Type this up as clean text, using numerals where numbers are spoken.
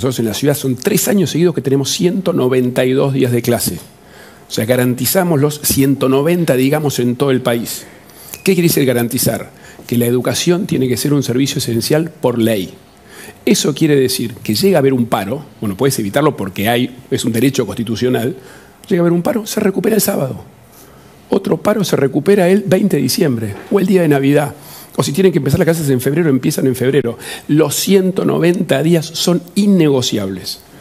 Nosotros en la ciudad son 3 años seguidos que tenemos 192 días de clase. O sea, garantizamos los 190, digamos, en todo el país. ¿Qué quiere decir garantizar? Que la educación tiene que ser un servicio esencial por ley. Eso quiere decir que llega a haber un paro, bueno, puedes evitarlo porque es un derecho constitucional, llega a haber un paro, se recupera el sábado. Otro paro se recupera el 20 de diciembre o el día de Navidad. O si tienen que empezar las clases en febrero, empiezan en febrero. Los 190 días son innegociables.